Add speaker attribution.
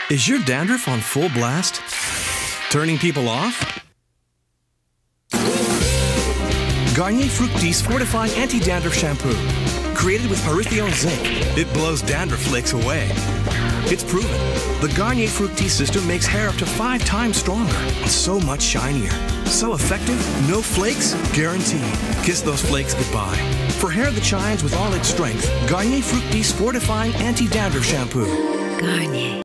Speaker 1: Is your dandruff on full blast? Turning people off? Garnier Fructis Fortifying Anti-Dandruff Shampoo. Created with Parithione zinc, it blows dandruff flakes away. It's proven. The Garnier Fructis system makes hair up to 5 times stronger and so much shinier. So effective, no flakes, guaranteed. Kiss those flakes goodbye. For hair that shines with all its strength, Garnier Fructis Fortifying Anti-Dandruff Shampoo.
Speaker 2: Garnier.